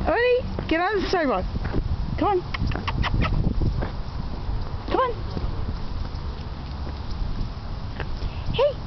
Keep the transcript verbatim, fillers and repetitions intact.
Odie, get on the sidewalk. Come on. Come on. Hey.